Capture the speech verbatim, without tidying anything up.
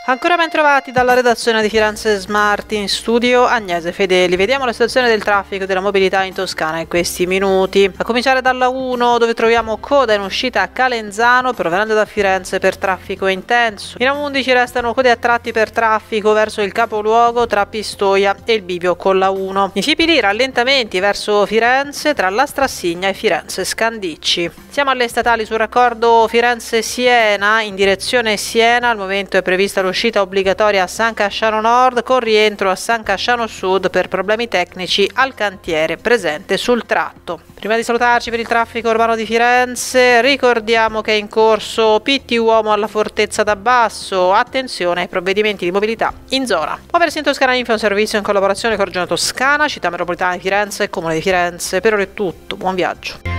Ancora ben trovati dalla redazione di Firenze Smart, in studio Agnese Fedeli. Vediamo la situazione del traffico e della mobilità in Toscana in questi minuti. A cominciare dalla uno, dove troviamo coda in uscita a Calenzano provenendo da Firenze per traffico intenso. In A undici restano code a tratti per traffico verso il capoluogo tra Pistoia e il bivio con la uno. In Fipili rallentamenti verso Firenze tra la Strassigna e Firenze Scandicci. Siamo alle statali sul raccordo Firenze-Siena in direzione Siena. Al momento è prevista l'uscita uscita obbligatoria a San Casciano Nord con rientro a San Casciano Sud per problemi tecnici al cantiere presente sul tratto. Prima di salutarci per il traffico urbano di Firenze, ricordiamo che è in corso P T Uomo alla Fortezza d'Abbasso. Attenzione ai provvedimenti di mobilità in zona. Muoversi in Toscana Info è un servizio in collaborazione con Regione Toscana, Città Metropolitana di Firenze e Comune di Firenze. Per ora è tutto, buon viaggio.